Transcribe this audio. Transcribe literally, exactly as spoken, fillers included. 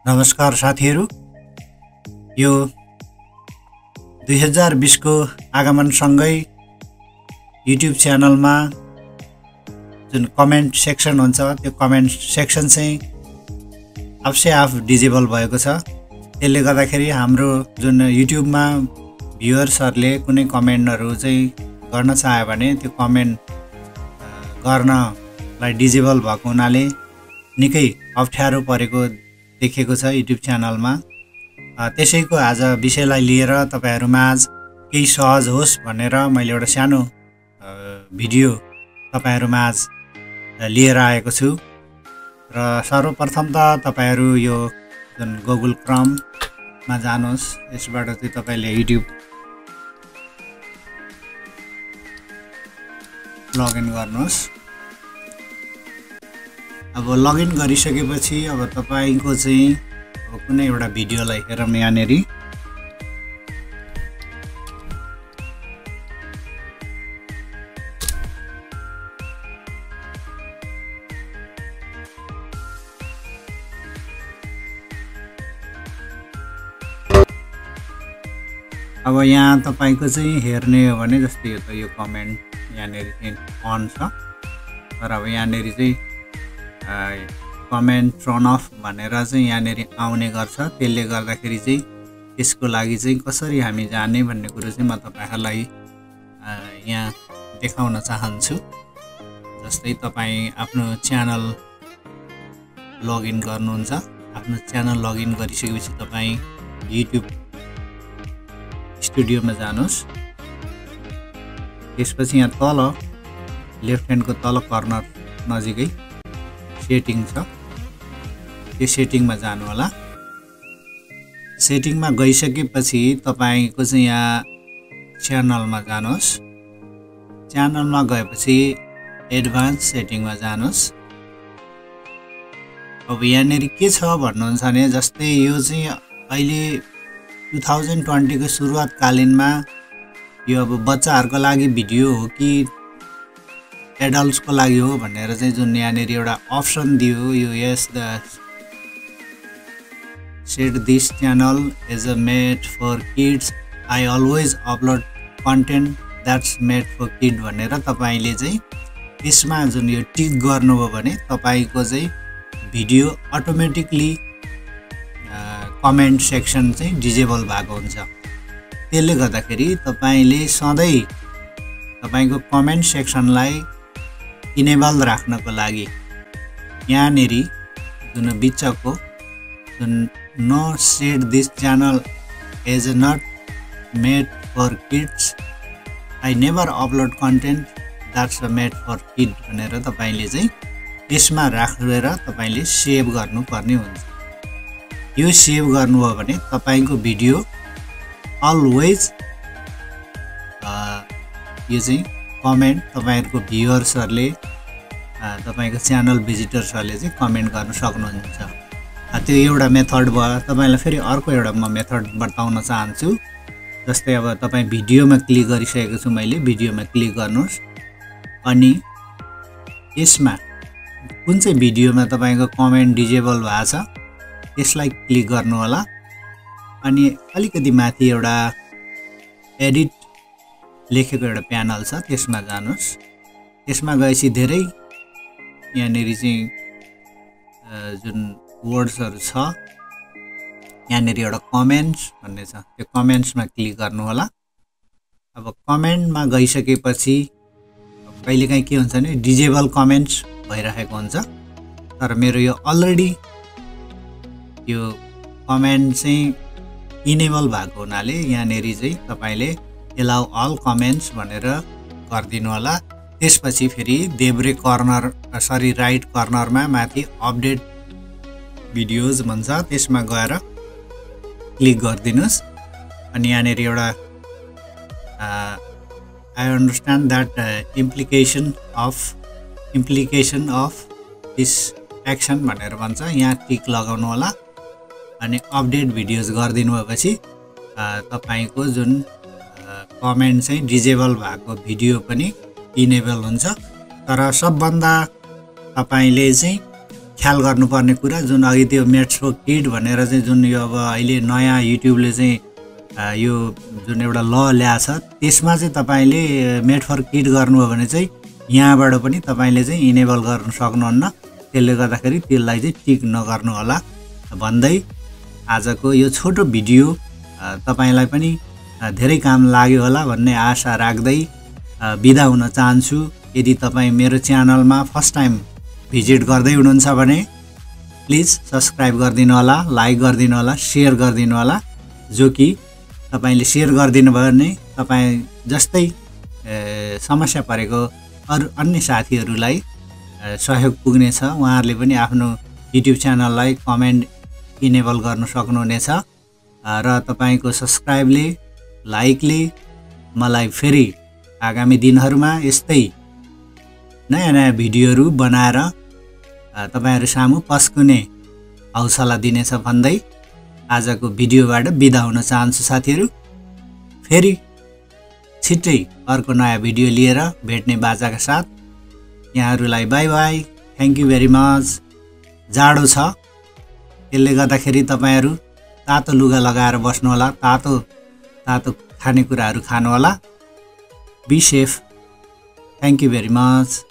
नमस्कार साथीहरू, यो दुई हजार बीस को आगमनसँगै युट्युब च्यानलमा जुन कमेन्ट सेक्सन हुन्छ त्यो कमेन्ट सेक्सन चाहिँ आफै आफ डिजेबल भएको छ। त्यसले गर्दाखेरि हाम्रो जुन युट्युबमा भ्युअर्सहरूले कुनै कमेन्टहरू चाहिँ गर्न चाह्यो भने त्यो कमेन्ट गर्नलाई डिजेबल भएको हुनाले निकै अप्ठ्यारो परेको देखेको छ युट्युब च्यानलमा। त्यसैको आज विषयलाई लिएर तपाईहरुमाझ केही सहज होस् भनेर मैले एउटा सानो भिडियो तपाईहरुमाझ लिएर आएको छु। र सर्वप्रथम त तपाईहरु यो जुन गुगल क्रोममा जानुहोस्, यसबाट चाहिँ तपाईले युट्युब लगइन गर्नुहोस्। अब लगइन गरिसकेपछि अब तपाईको चाहिँ अब कुनै एउटा भिडियोलाई हेरौँ यहाँनेरि। अब यहाँ तपाईको चाहिँ हेर्ने हो भने जस्तै यो त यो कमेन्ट यहाँनेरि चाहिँ अन छ, तर अब यहाँनेरि चाहिँ कमेन्ट टर्न अफ भनेर चाहिँ यहाँनेरि आउने गर्छ। त्यसले गर्दाखेरि चाहिँ त्यसको लागि चाहिँ कसरी हामी जाने भन्ने कुरो चाहिँ म तपाईहरुलाई यहाँ देखाउन चाहन्छु। जस्तै तपाई आफ्नो च्यानल लगइन गर्नुहुन्छ, आफ्नो च्यानल लगइन गरिसकेपछि तपाई युट्युब स्टुडियोमा जानुहोस्। त्यसपछि यहाँ तल लेफ्ट ह्यान्डको तल कर्नर नजिकै सेटिङ छ, त्यो सेटिङमा जानु होला। सेटिङमा गइसकेपछि तपाईको चाहिँ यहाँ च्यानलमा जानुहोस्। च्यानलमा गएपछि एडभान्स सेटिङमा जानुहोस्। अब यहाँनेरि के छ भन्नुहुन्छ भने जस्तै यो चाहिँ अहिले टु थाउजन्ड ट्वेन्टी को सुरुवात कालीनमा यो अब बच्चाहरुको लागि भिडियो हो कि एडल्ट्स को लागि हो भनेर चाहिँ जुन यहाँनेरि एउटा अप्सन दियो, यो yes the set this channel is a made for kids, I always upload content that's made for kid भनेर तपाईले चाहिँ यसमा जुन यो टिक गर्नुभयो भने तपाईको चाहिँ भिडियो अटोमेटिकली कमेन्ट सेक्सन चाहिँ डिजेबल भएको हुन्छ। त्यसले गर्दाखेरि तपाईले सधैं तपाईको कमेन्ट सेक्सनलाई इनेबल राख्नको लागि यहाँनेरि जुन बिचको जुन no set this channel is not made for kids, I never upload content that's made for kid भनेर तपाईले चाहिँ यसमा राखेर तपाईले सेभ गर्नुपर्ने हुन्छ। यो सेभ गर्नुभयो भने तपाईको भिडियो अलवेज यो चाहिँ कमेन्ट तपाईहरुको भ्युअर्सहरुले तपाईको च्यानल भिजिटर्सहरुले चाहिँ कमेन्ट गर्न सक्नुहुन्छ। त्यो एउटा मेथड भयो। तपाईलाई फेरि अर्को एउटा म मेथड बताउन चाहन्छु। जस्तै अब तपाई भिडियोमा क्लिक गरिसकेको छु मैले, भिडियोमा क्लिक गर्नुस् अनि यसमा कुन चाहिँ भिडियोमा तपाईको कमेन्ट डिजेबल भएको छ त्यसलाई क्लिक गर्नु होला। अनि अलिकति माथि एउटा एडिट लेखेको एउटा प्यानल छ, त्यसमा जानुस्। त्यसमा गएपछि धेरै यहाँनेरि चाहिँ जुन वर्ड्सहरु छ, यहाँनेरि एउटा कमेन्ट्स भन्ने छ, त्यो कमेन्ट्समा क्लिक गर्नु होला। अब कमेन्टमा गइसकेपछि कहिलेकाहीँ के हुन्छ भने डिजेबल कमेन्ट्स भइरहेको हुन्छ, तर मेरो यो अलरेडी यो कमेन्ट चाहिँ इनेबल भएको हुनाले यहाँनेरि चाहिँ तपाईले एलाउ अल कमेन्ट्स भनेर गरिदिनु होला। त्यसपछि फेरि देब्रे कर्नर सरी राइट कर्नरमा माथि अपडेट भिडियोज भन्छ, त्यसमा गएर क्लिक गरिदिनुस्। अनि यहाँनेरि एउटा I understand that implication of implication of this action भनेर भन्छ, यहाँ टिक लगाउनु होला। अनि अपडेट भिडियोज गरिदिनु भएपछि तपाईको जुन कमेन्ट चाहिँ डिजेबल भएको भिडियो पनि इनेबल हुन्छ। तर सबभन्दा तपाईले चाहिँ ख्याल गर्नुपर्ने कुरा जुन अघि त्यो मेड्स फर किड भनेर चाहिँ जुन यो अब अहिले नयाँ युट्युबले चाहिँ यो जुन एउटा ल ल्याछ त्यसमा चाहिँ तपाईले मेड फर किड गर्नुभयो भने चाहिँ यहाँबाट पनि तपाईले चाहिँ इनेबल गर्न सक्नुहुन्न। त्यसले गर्दाखेरि त्यसलाई चाहिँ टिक नगर्नु होला भन्दै आजको यो छोटो भिडियो तपाईलाई पनि धेरै काम लाग्यो होला भन्ने आशा राख्दै बिदा हुन चाहन्छु। यदि तपाईँ मेरो च्यानलमा फर्स्ट टाइम भिजिट गर्दै हुनुहुन्छ भने प्लिज सब्स्क्राइब गरिदिनु होला, लाइक गरिदिनु होला, सेयर गरिदिनु होला। जो कि तपाईले सेयर गरिदिनु भयो भने तपाईँ जस्तै समस्या परेको अरू अन्य साथीहरूलाई सहयोग पुग्नेछ। उहाँहरूले पनि आफ्नो युट्युब च्यानललाई कमेन्ट इनेबल गर्न सक्नुहुनेछ र तपाईको सब्स्क्राइबले, लाइकले मलाई फेरि आगामी दिनहरूमा यस्तै नयाँ नयाँ भिडियोहरू बनाएर तपाईहरु सामु पस्कुने हौसला दिनेछ भन्दै आजको भिडियोबाट बिदा हुन चाहन्छु साथीहरु। फेरि छिट्टै अर्को नयाँ भिडियो लिएर भेट्ने बाचाका साथ यहाँहरुलाई bye bye. Thank you very much. जाडो छ त्यसले गर्दाखेरि तपाईहरु तातो लुगा लगाएर बस्नु होला, तातो तातो खानेकुराहरु खानु होला। Be safe. Thank you very much.